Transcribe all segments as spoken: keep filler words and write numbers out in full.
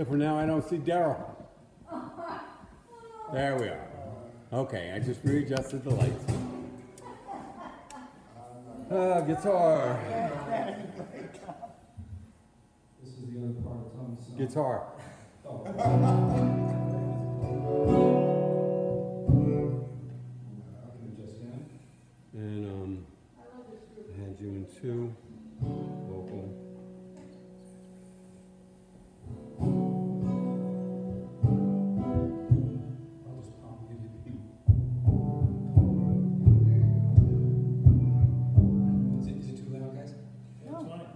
Except for now I don't see Darrell. There we are. Okay, I just readjusted the lights. Uh, guitar. This is the other part of Tom's song. Guitar. Oh. And um, I had you in two, vocal. I'll just pop give you the beat. Is it, is it too loud, guys? No. It's fine.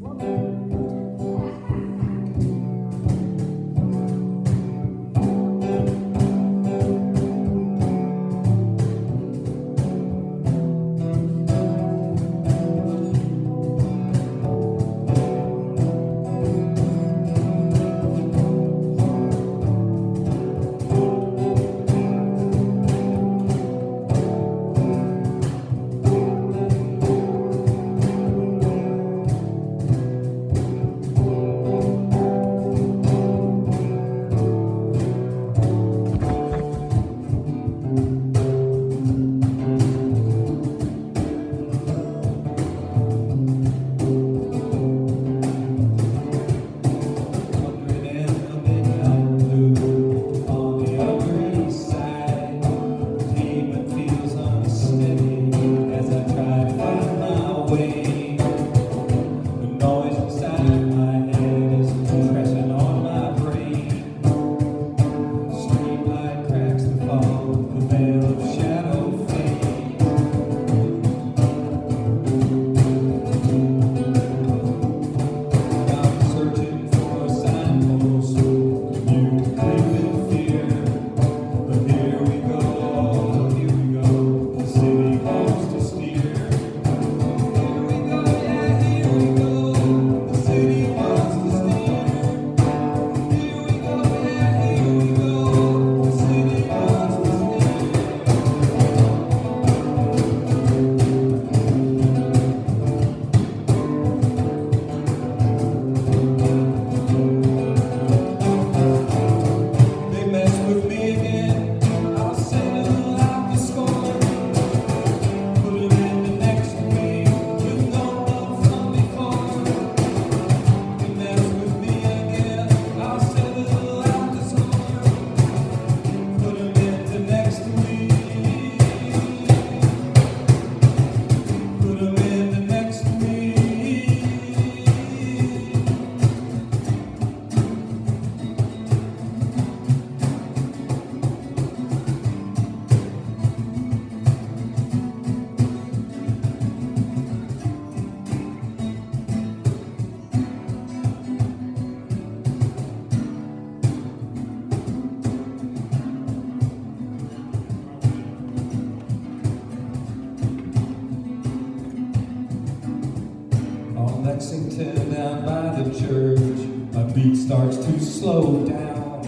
Lexington down by the church, my beat starts to slow down.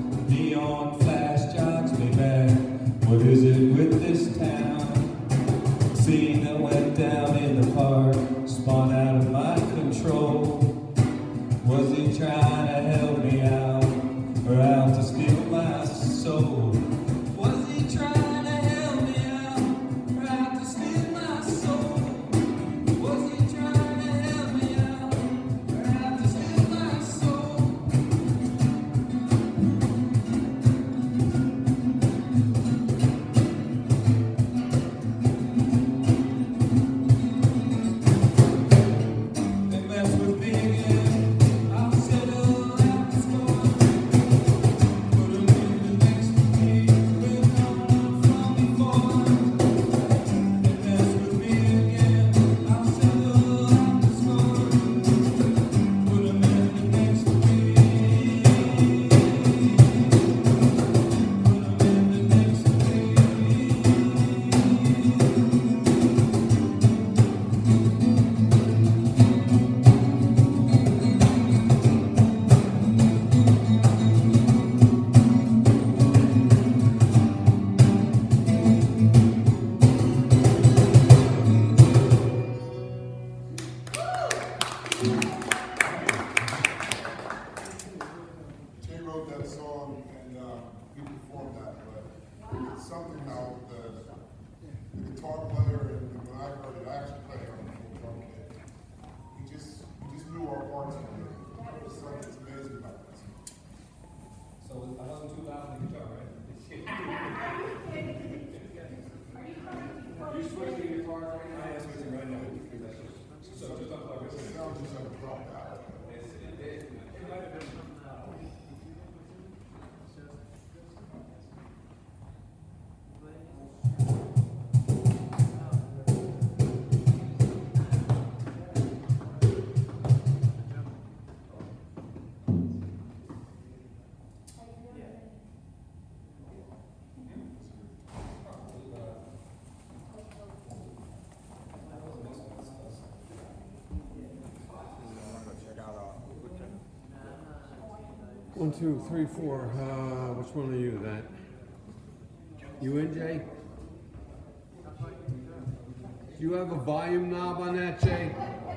Neon flash jogs me back. What is it with this town? Scene that went down in the park spun out of my control. Was he trying to help me out, or out to steal my soul? Was he trying to help me out, or out to steal my soul? Was he trying So I wasn't too loud on the guitar, right? You switching your guitar right now? I am switching right now. So just unplug it. One, two, three, four. Uh, which one are you? That? You in, Jay? Do you have a volume knob on that, Jay?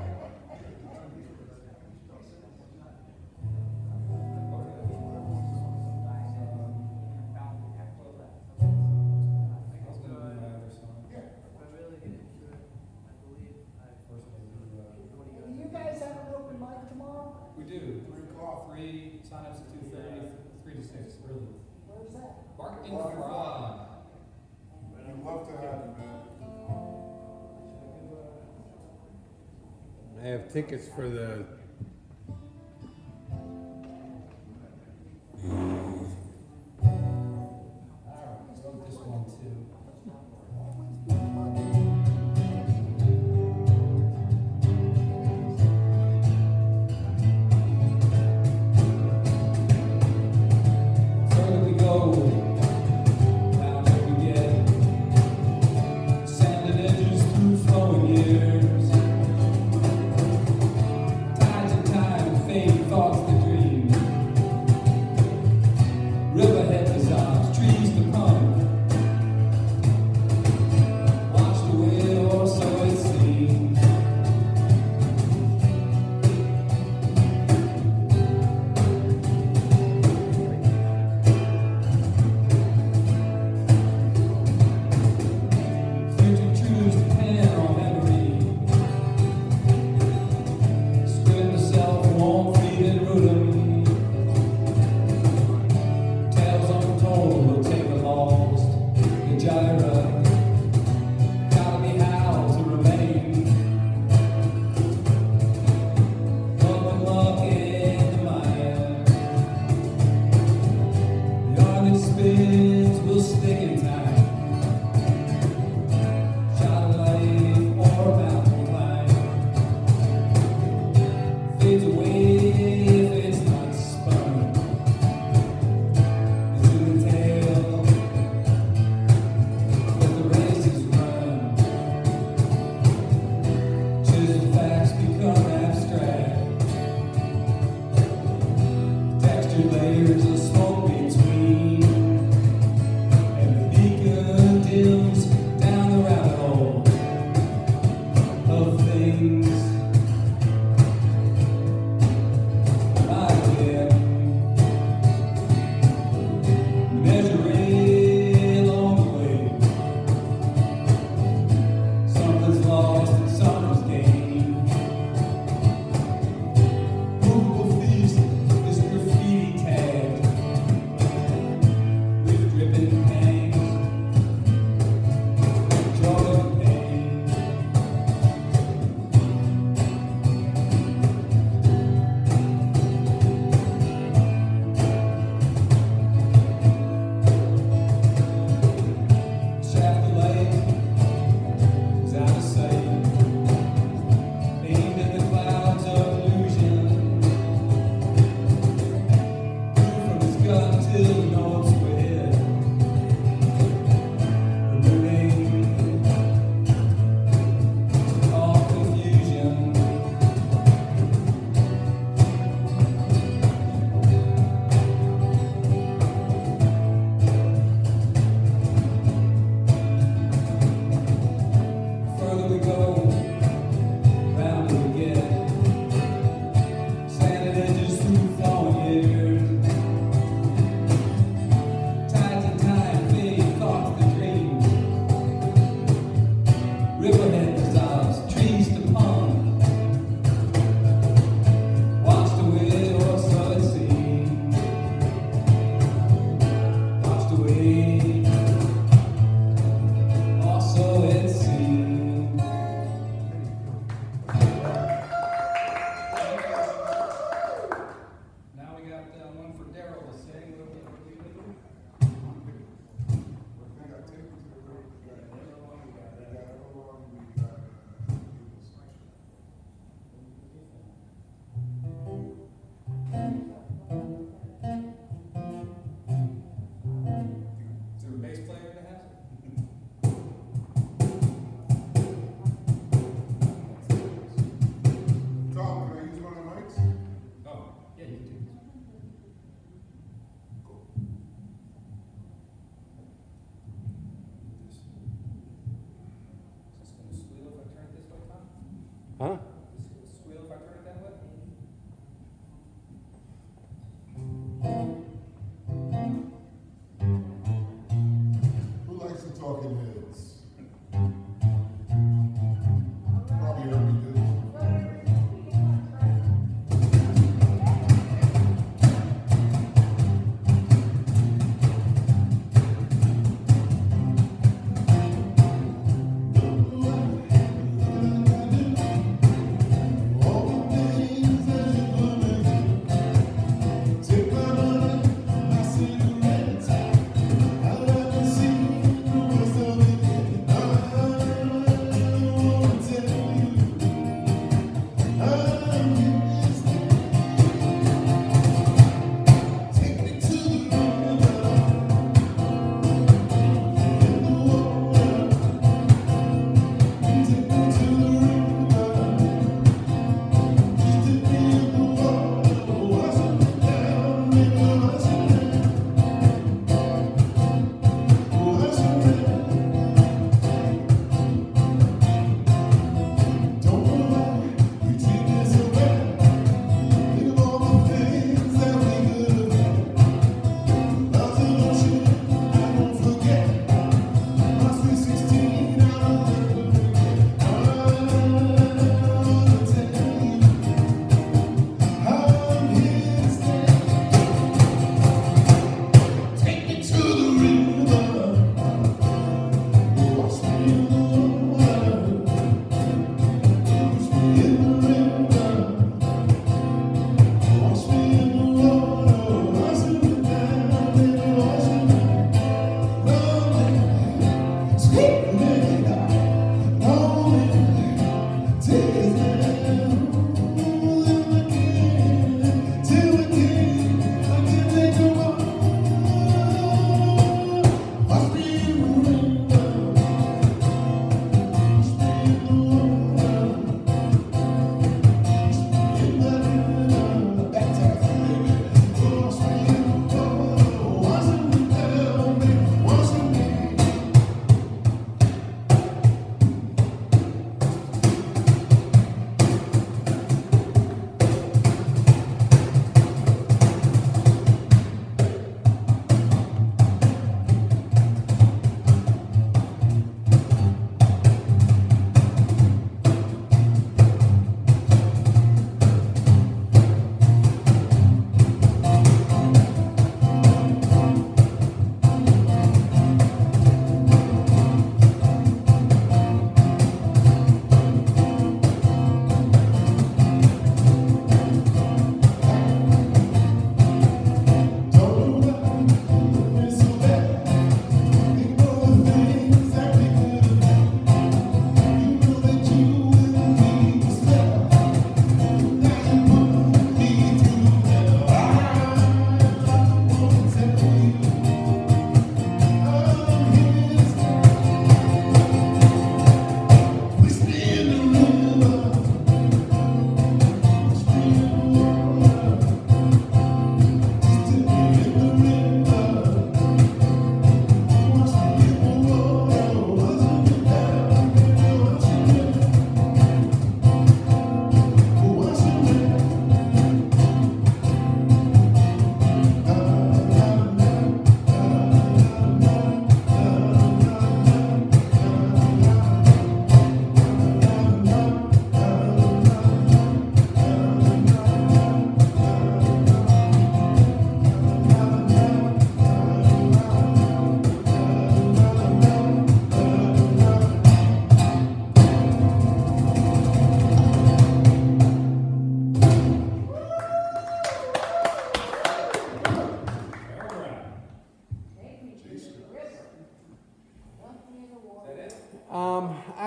You guys have an open mic tomorrow? We do. Three o'clock, three, sign-ups at two thirty, three to six, early. Where's that? Barking Frog. I'd love to have you, man. I have tickets for the. Alright, let's do this one too. Further we go, down where we get sanded edges through flowing years.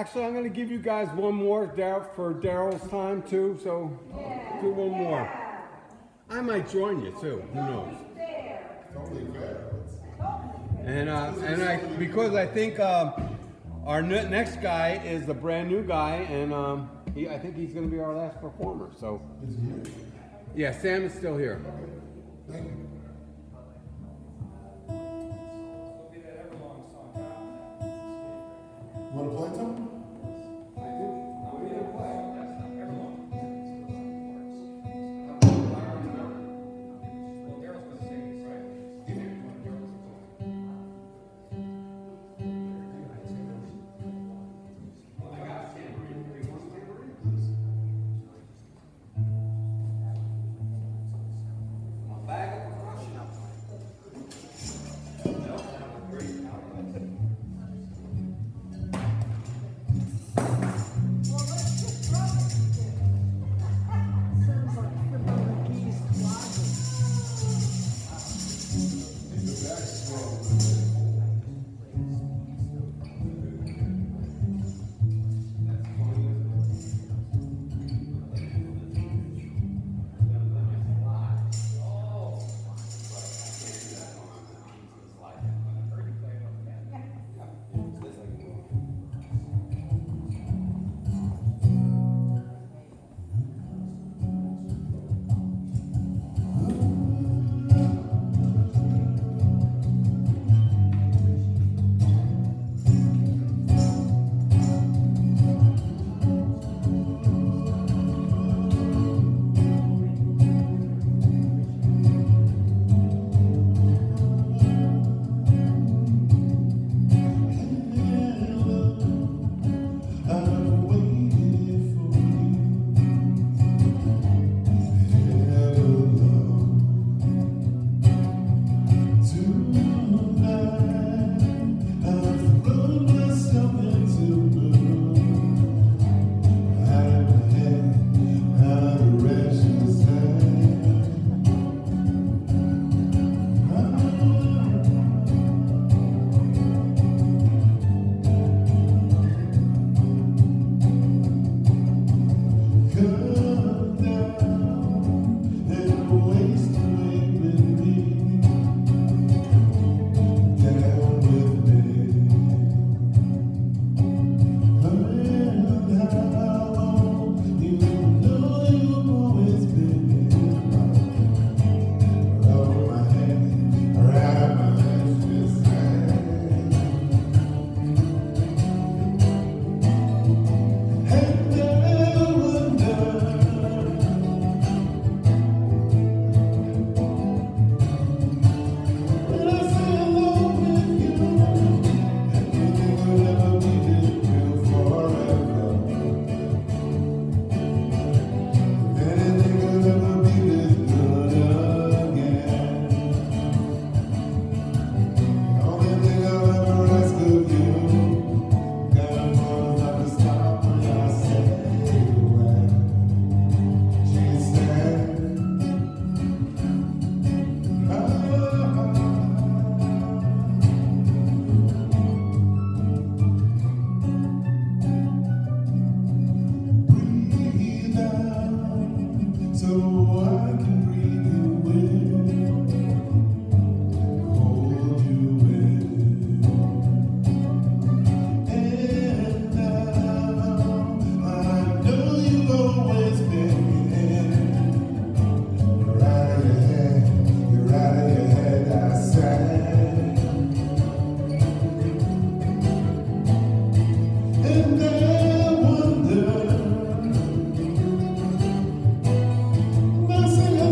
actually, I'm going to give you guys one more Dar for Darrell's time too. So Yeah. do one more. Yeah. I might join you too. Who knows? There. Totally fair. And uh, and I because I think um, our ne next guy is a brand new guy, and um, he I think he's going to be our last performer. So yeah, Sam is still here. Thank you. You want to play something? Sounds like Fernando Gee's closet. Nothing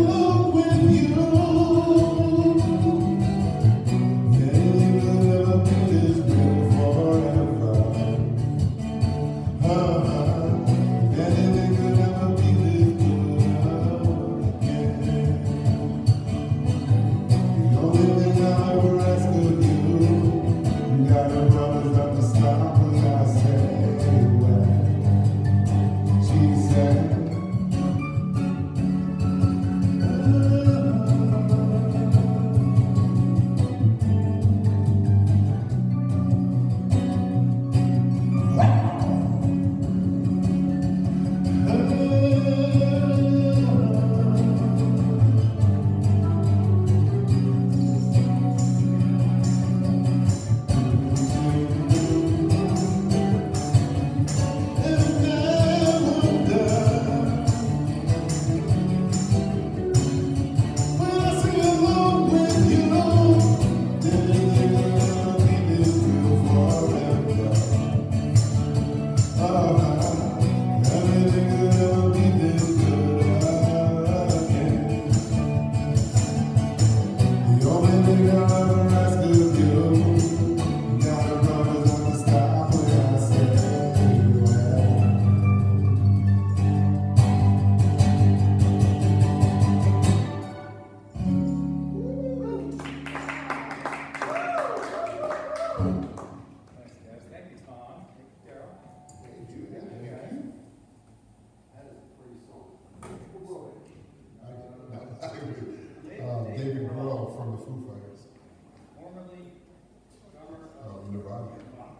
Foo Fighters. Formerly drummer Uh, of Nirvana.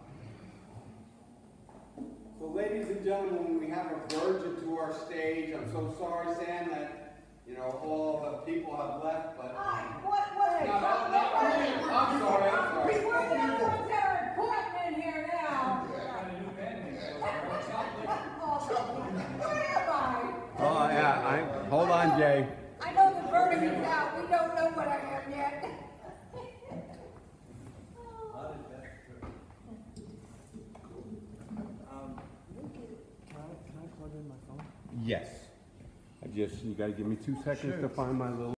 So ladies and gentlemen, we have a virgin to our stage. I'm so sorry, Sam, that, you know, all the people have left, but. Hi, what, what? No, no, no, I'm sorry, I'm sorry. We're the only ones that are important in here now. got a new bandmate. Where am I? Oh, yeah, I, hold on, Jay. I know the verdict is out. We don't know what I am yet. Yes. I just, you gotta give me two seconds to find my little.